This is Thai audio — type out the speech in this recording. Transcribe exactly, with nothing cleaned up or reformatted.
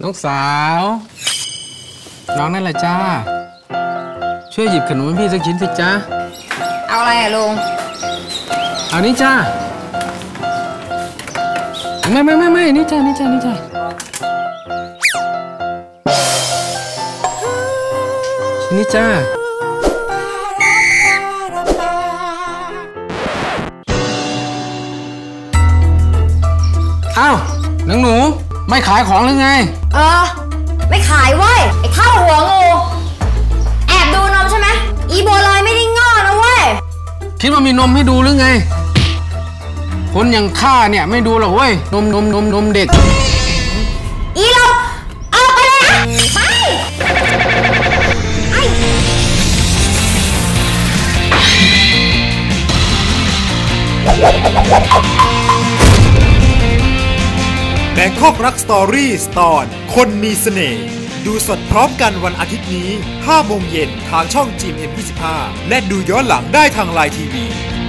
น้องสาวน้องนั่นแหละจ้าช่วยหยิบขนมให้พี่สักชิ้นสิจ้าเอาอะไรอะลุงเอานี่จ้าไม่ไม่ไม่ไม่นี่จ้านี่จ้านี่จ้านี่จ้าอ้าวนังหนูไม่ขายของหรือไงเออไม่ขายเว้ยไอ้ข้าวหัวงูแอบดูนมใช่ไหมอีบัวลอยไม่ได้ง้อนะเว้ยคิดว่ามีนมให้ดูหรือไงคนอย่างข้าเนี่ยไม่ดูหรอกเว้ยนมนมนมนมเด็กอีเราเอาไปเลยนะไปไอ้แบงคอกรักสตอรี่ตอนคนมีเสน่ห์ดูสดพร้อมกันวันอาทิตย์นี้ห้าโมงเย็นทางช่อง จี เอ็ม เอ็ม ยี่สิบห้าและดูย้อนหลังได้ทางไลน์ทีวี